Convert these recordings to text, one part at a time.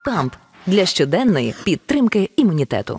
ПАМП для щоденної підтримки імунітету.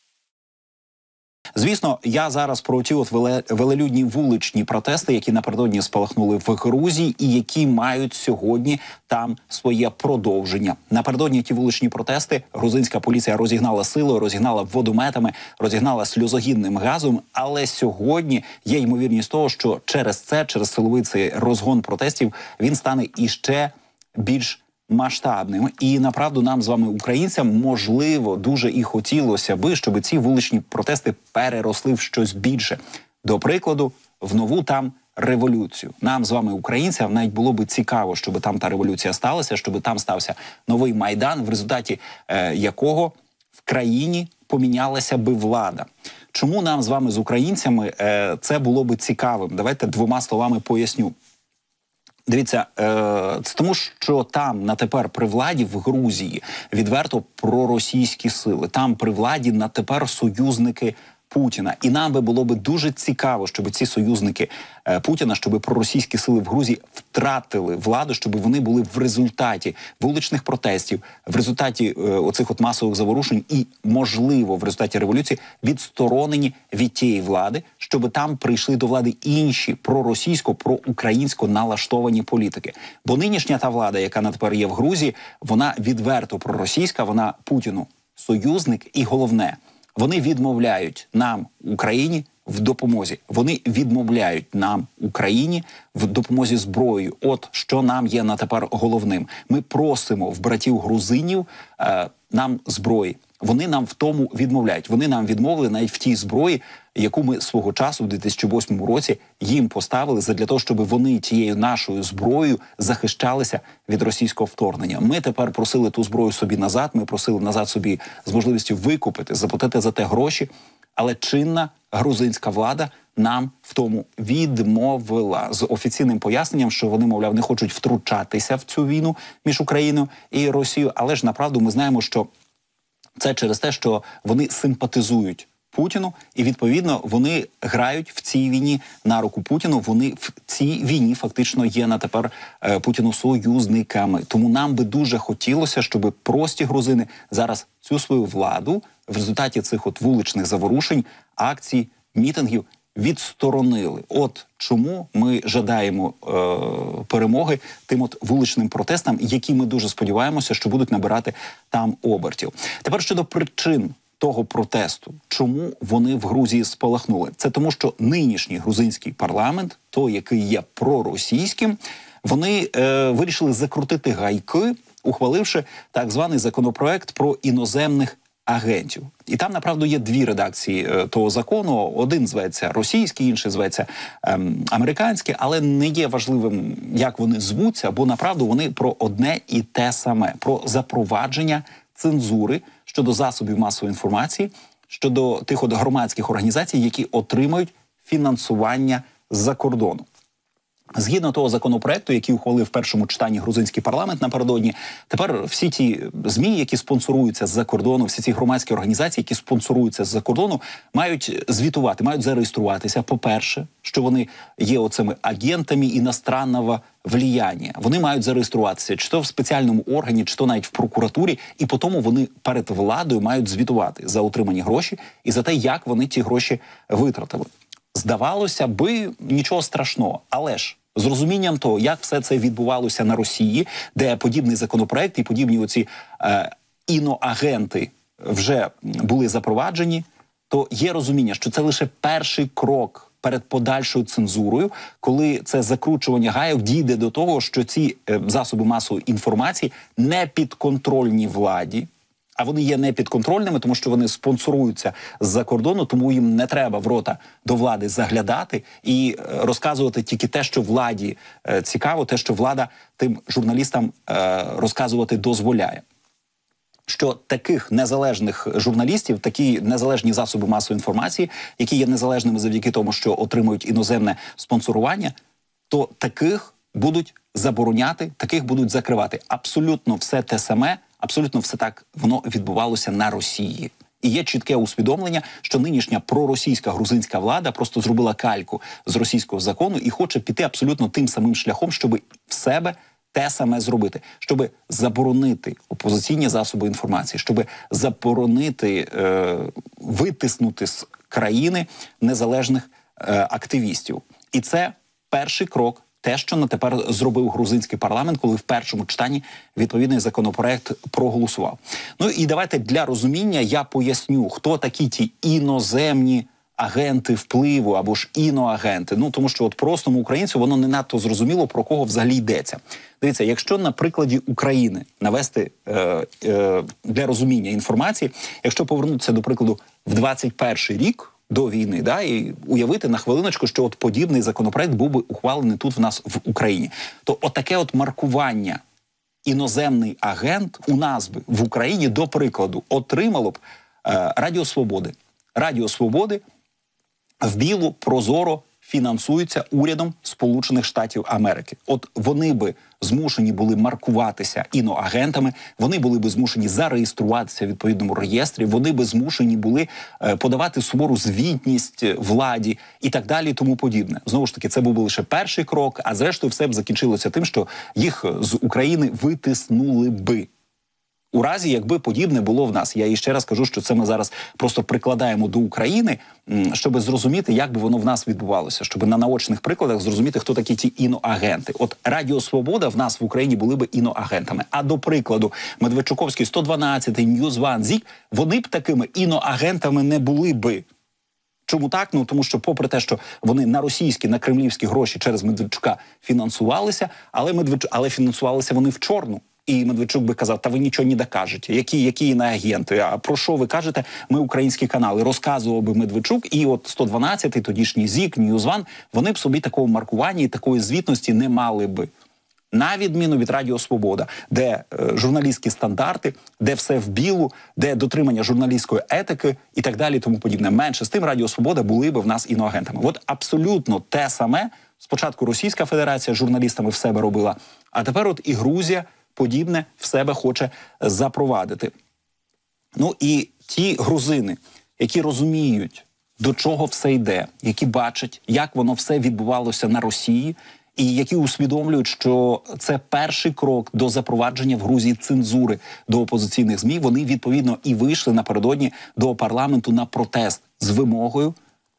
Звісно, я зараз про ті от велелюдні вуличні протести, які напередодні спалахнули в Грузії і які мають сьогодні там своє продовження. Напередодні ті вуличні протести грузинська поліція розігнала силою, розігнала водометами, розігнала сльозогінним газом, але сьогодні є ймовірність того, що через силовий цей розгон протестів, він стане іще більш масштабним. І, направду, нам з вами, українцям, можливо, дуже і хотілося би, щоб ці вуличні протести переросли в щось більше. До прикладу, в нову там революцію. Нам з вами, українцям, навіть було би цікаво, щоб там та революція сталася, щоб там стався новий Майдан, в результаті якого в країні помінялася би влада. Чому нам з вами, з українцями, це було би цікавим? Давайте двома словами поясню. Дивіться, це тому, що там на тепер при владі в Грузії відверто проросійські сили. Там при владі на тепер союзники Путіна. І нам би було би дуже цікаво, щоб ці союзники Путіна, щоб проросійські сили в Грузії втратили владу, щоб вони були в результаті вуличних протестів, в результаті оцих от масових заворушень і, можливо, в результаті революції відсторонені від тієї влади, щоб там прийшли до влади інші проросійсько, проукраїнсько налаштовані політики. Бо нинішня та влада, яка на тепер є в Грузії, вона відверто проросійська, вона Путіну союзник і головне – вони відмовляють нам, Україні, в допомозі. Вони відмовляють нам, Україні, в допомозі зброєю. От що нам є на тепер головним. Ми просимо в братів грузинів нам зброї. Вони нам в тому відмовляють. Вони нам відмовили навіть в тій зброї, яку ми свого часу в 2008 році їм поставили задля того, щоб вони тією нашою зброєю захищалися від російського вторгнення. Ми тепер просили ту зброю собі назад, ми просили назад собі з можливістю викупити, заплатити за те гроші, але чинна грузинська влада нам в тому відмовила з офіційним поясненням, що вони, мовляв, не хочуть втручатися в цю війну між Україною і Росією, але ж направду ми знаємо, що це через те, що вони симпатизують Путіну, і, відповідно, вони грають в цій війні на руку Путіну. Вони в цій війні фактично є на тепер Путіну союзниками. Тому нам би дуже хотілося, щоб прості грузини зараз цю свою владу в результаті цих от вуличних заворушень, акцій, мітингів відсторонили. От чому ми жадаємо перемоги тим от вуличним протестам, які ми дуже сподіваємося, що будуть набирати там обертів. Тепер щодо причин того протесту, чому вони в Грузії спалахнули. Це тому, що нинішній грузинський парламент, той, який є проросійським, вони вирішили закрутити гайки, ухваливши так званий законопроект про іноземних агентів. І там, направду, є дві редакції того закону. Один зветься російський, інший зветься американський, але не є важливим, як вони звуться, бо, направду, вони про одне і те саме. Про запровадження цензури щодо засобів масової інформації, щодо тих от громадських організацій, які отримують фінансування з-за кордону. Згідно того законопроекту, який ухвалив в першому читанні грузинський парламент напередодні, тепер всі ті ЗМІ, які спонсоруються з-за кордону, всі ці громадські організації, які спонсоруються з-за кордону, мають звітувати, мають зареєструватися, по-перше, що вони є оцими агентами іностранного влияння. Вони мають зареєструватися чи то в спеціальному органі, чи то навіть в прокуратурі, і по тому вони перед владою мають звітувати за отримані гроші і за те, як вони ті гроші витратили. Здавалося би, нічого страшного, але ж з розумінням того, як все це відбувалося на Росії, де подібний законопроект і подібні оці іноагенти вже були запроваджені, то є розуміння, що це лише перший крок перед подальшою цензурою, коли це закручування гайок дійде до того, що ці засоби масової інформації не підконтрольні владі, а вони є непідконтрольними, тому що вони спонсоруються з-за кордону, тому їм не треба в рота до влади заглядати і розказувати тільки те, що владі цікаво, те, що влада тим журналістам розказувати дозволяє. Що таких незалежних журналістів, такі незалежні засоби масової інформації, які є незалежними завдяки тому, що отримують іноземне спонсорування, то таких будуть забороняти, таких будуть закривати. Абсолютно все те саме, абсолютно все так воно відбувалося на Росії. І є чітке усвідомлення, що нинішня проросійська грузинська влада просто зробила кальку з російського закону і хоче піти абсолютно тим самим шляхом, щоб в себе те саме зробити, щоб заборонити опозиційні засоби інформації, щоб заборонити, витиснути з країни незалежних активістів. І це перший крок, те, що на тепер зробив грузинський парламент, коли в першому читанні відповідний законопроект проголосував. Ну і давайте для розуміння я поясню, хто такі ті іноземні агенти впливу або ж іноагенти. Ну, тому що от простому українцю воно не надто зрозуміло, про кого взагалі йдеться. Дивіться, якщо на прикладі України навести для розуміння інформації, якщо повернутися, до прикладу, в 21-й рік до війни, да, і уявити на хвилиночку, що от подібний законопроект був би ухвалений тут в нас в Україні, то отаке от маркування іноземний агент у нас би в Україні, до прикладу, отримало б Радіо Свободи. Радіо Свободи вбіло, прозоро фінансується урядом Сполучених Штатів Америки. От вони би змушені були маркуватися іноагентами, вони були би змушені зареєструватися в відповідному реєстрі, вони би змушені були подавати сувору звітність владі і так далі і тому подібне. Знову ж таки, це був би лише перший крок, а зрештою все б закінчилося тим, що їх з України витиснули би. У разі, якби подібне було в нас. Я і ще раз кажу, що це ми зараз просто прикладаємо до України, щоб зрозуміти, як би воно в нас відбувалося, щоб на наочних прикладах зрозуміти, хто такі ті іноагенти. От Радіо Свобода в нас в Україні були би іноагентами. А до прикладу, Медведчуковський 112, Ньюзван, ЗІК, вони б такими іноагентами не були би. Чому так? Ну, тому що попри те, що вони на російські, на кремлівські гроші через Медведчука фінансувалися, але фінансувалися вони в чорну. І Медведчук би казав, та ви нічого не докажете. Які іноагенти? А про що ви кажете? Ми українські канали. Розказував би Медведчук, і от 112, тодішній ЗІК, Ньюзван, вони б собі такого маркування і такої звітності не мали би. На відміну від Радіо Свобода, де журналістські стандарти, де все в білу, де дотримання журналістської етики і так далі, тому подібне. Менше з тим Радіо Свобода були би в нас іноагентами. От абсолютно те саме спочатку Російська Федерація з журналістами в себе робила, а тепер от і Грузія подібне в себе хоче запровадити. Ну і ті грузини, які розуміють, до чого все йде, які бачать, як воно все відбувалося на Росії, і які усвідомлюють, що це перший крок до запровадження в Грузії цензури до опозиційних ЗМІ, вони відповідно і вийшли напередодні до парламенту на протест з вимогою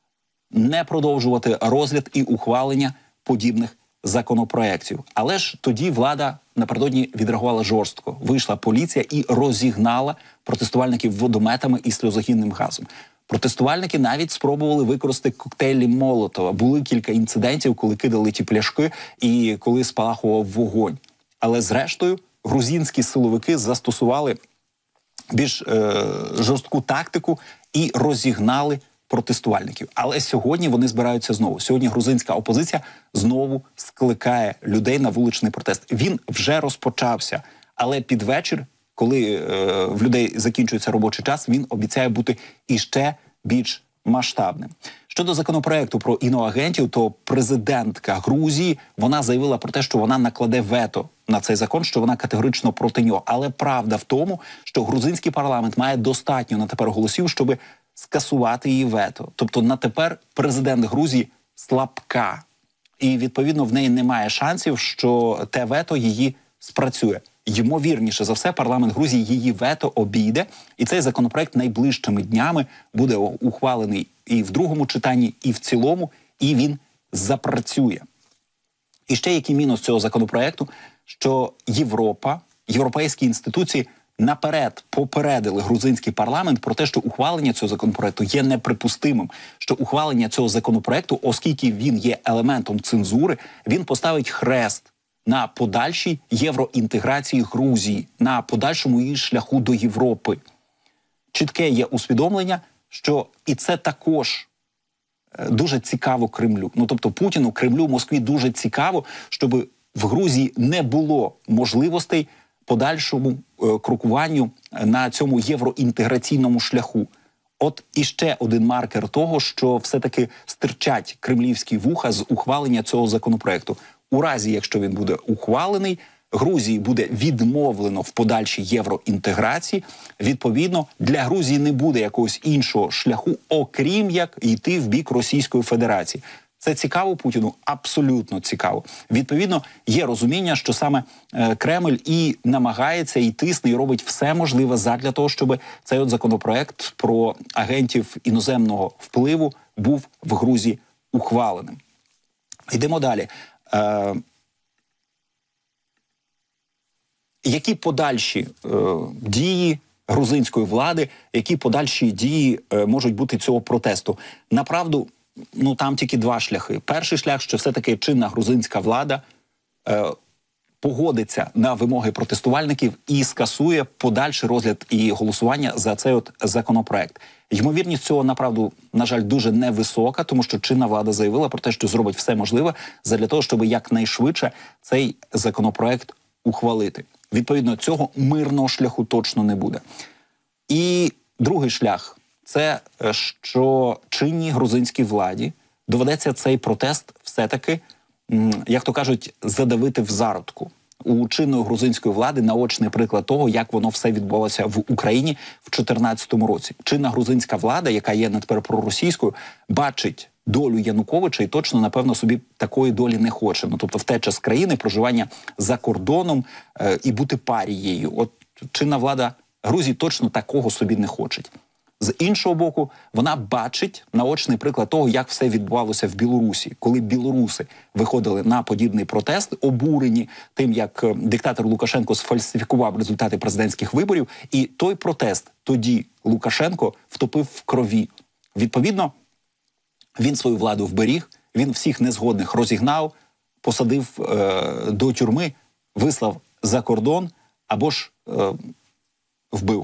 не продовжувати розгляд і ухвалення подібних законопроєктів. Але ж тоді влада напередодні відреагувала жорстко. Вийшла поліція і розігнала протестувальників водометами і сльозогінним газом. Протестувальники навіть спробували використати коктейлі Молотова. Були кілька інцидентів, коли кидали ті пляшки і коли спалахував вогонь. Але зрештою грузинські силовики застосували більш жорстку тактику і розігнали протестувальників. Але сьогодні вони збираються знову. Сьогодні грузинська опозиція знову скликає людей на вуличний протест. Він вже розпочався, але під вечір, коли в людей закінчується робочий час, він обіцяє бути іще більш масштабним. Щодо законопроекту про іноагентів, то президентка Грузії, вона заявила про те, що вона накладе вето на цей закон, що вона категорично проти нього. Але правда в тому, що грузинський парламент має достатньо на тепер голосів, щоб скасувати її вето. Тобто на тепер президент Грузії слабка. І, відповідно, в неї немає шансів, що те вето її спрацює. Ймовірніше за все, парламент Грузії її вето обійде, і цей законопроект найближчими днями буде ухвалений і в другому читанні, і в цілому, і він запрацює. І ще який мінус цього законопроекту, що Європа, європейські інституції наперед попередили грузинський парламент про те, що ухвалення цього законопроекту є неприпустимим, що ухвалення цього законопроекту, оскільки він є елементом цензури, він поставить хрест на подальшій євроінтеграції Грузії, на подальшому її шляху до Європи. Чітке є усвідомлення, що і це також дуже цікаво Кремлю. Ну, тобто Путіну, Кремлю, Москві дуже цікаво, щоб в Грузії не було можливостей подальшому крокуванню на цьому євроінтеграційному шляху. От іще один маркер того, що все-таки стирчать кремлівські вуха з ухвалення цього законопроекту. У разі, якщо він буде ухвалений, Грузії буде відмовлено в подальшій євроінтеграції. Відповідно, для Грузії не буде якогось іншого шляху, окрім як йти в бік Російської Федерації. Це цікаво Путіну? Абсолютно цікаво. Відповідно, є розуміння, що саме Кремль і намагається, і тисне, і робить все можливе задля того, щоб цей от законопроект про агентів іноземного впливу був в Грузії ухваленим. Йдемо далі. Які подальші дії грузинської влади, які подальші дії можуть бути цього протесту? Направду, там тільки два шляхи. Перший шлях, що все-таки чинна грузинська влада погодиться на вимоги протестувальників і скасує подальший розгляд і голосування за цей от законопроект. Ймовірність цього, направду, на жаль, дуже невисока, тому що чинна влада заявила про те, що зробить все можливе задля того, щоб якнайшвидше цей законопроект ухвалити. Відповідно, цього мирного шляху точно не буде. І другий шлях – це, що чинній грузинській владі доведеться цей протест все-таки, як то кажуть, задавити в зародку. У чинної грузинської влади наочний приклад того, як воно все відбувалося в Україні в 2014 році. Чинна грузинська влада, яка є не тепер проросійською, бачить долю Януковича і точно, напевно, собі такої долі не хоче. Тобто втеча з країни, проживання за кордоном і бути парією. От чинна влада Грузії точно такого собі не хоче. З іншого боку, вона бачить наочний приклад того, як все відбувалося в Білорусі, коли білоруси виходили на подібний протест, обурені тим, як диктатор Лукашенко сфальсифікував результати президентських виборів, і той протест тоді Лукашенко втопив в крові. Відповідно, він свою владу вберіг, він всіх незгодних розігнав, посадив до тюрми, вислав за кордон або ж вбив.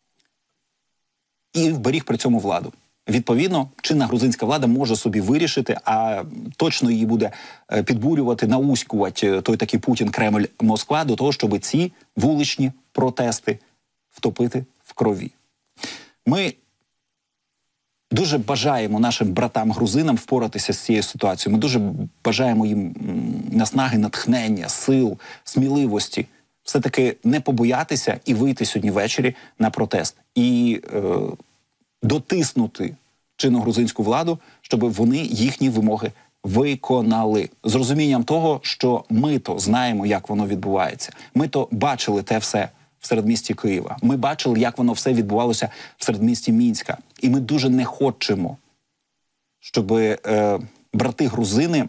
І вберіг при цьому владу. Відповідно, чинна грузинська влада може собі вирішити, а точно її буде підбурювати, науськувати той такий Путін, Кремль, Москва, до того, щоб ці вуличні протести втопити в крові. Ми дуже бажаємо нашим братам-грузинам впоратися з цією ситуацією. Ми дуже бажаємо їм наснаги, натхнення, сил, сміливості. Все-таки не побоятися і вийти сьогодні ввечері на протест. І дотиснути чинну грузинську владу, щоб вони їхні вимоги виконали. З розумінням того, що ми то знаємо, як воно відбувається. Ми то бачили те все в середмісті Києва. Ми бачили, як воно все відбувалося в середмісті Мінська. І ми дуже не хочемо, щоб брати-грузини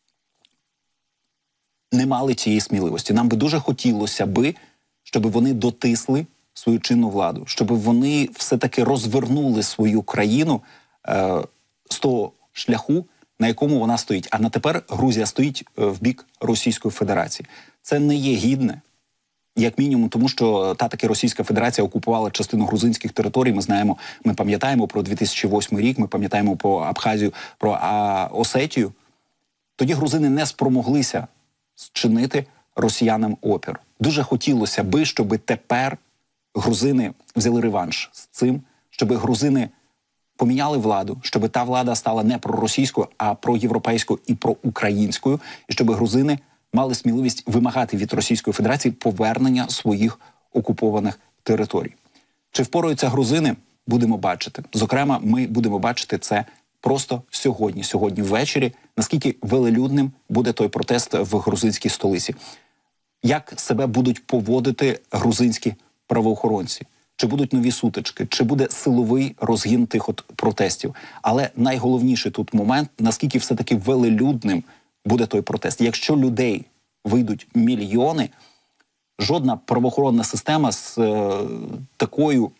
не мали цієї сміливості. Нам би дуже хотілося би, щоб вони дотисли свою чинну владу, щоб вони все-таки розвернули свою країну з того шляху, на якому вона стоїть. А на тепер Грузія стоїть в бік Російської Федерації. Це не є гідне, як мінімум, тому що та таки Російська Федерація окупувала частину грузинських територій. Ми знаємо, ми пам'ятаємо про 2008 рік, ми пам'ятаємо про Абхазію, про Осетію. Тоді грузини не спромоглися зчинити росіянам опір. Дуже хотілося би, щоб тепер грузини взяли реванш з цим, щоб грузини поміняли владу, щоб та влада стала не проросійською, а проєвропейською і проукраїнською, і щоб грузини мали сміливість вимагати від Російської Федерації повернення своїх окупованих територій. Чи впораються грузини? Будемо бачити. Зокрема, ми будемо бачити це просто сьогодні ввечері, наскільки велелюдним буде той протест в грузинській столиці. Як себе будуть поводити грузинські правоохоронці? Чи будуть нові сутички? Чи буде силовий розгін тих от протестів? Але найголовніший тут момент, наскільки все-таки велелюдним буде той протест. Якщо людей вийдуть мільйони, жодна правоохоронна система з такою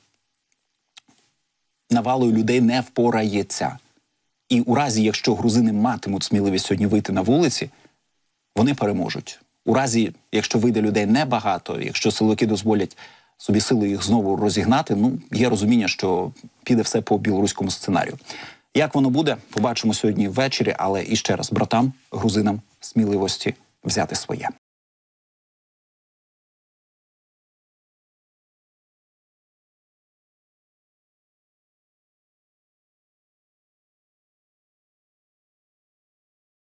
навалою людей не впорається. І у разі, якщо грузини матимуть сміливість сьогодні вийти на вулиці, вони переможуть. У разі, якщо вийде людей небагато, якщо силовики дозволять собі сили їх знову розігнати, є розуміння, що піде все по білоруському сценарію. Як воно буде, побачимо сьогодні ввечері, але іще раз братам, грузинам сміливості взяти своє.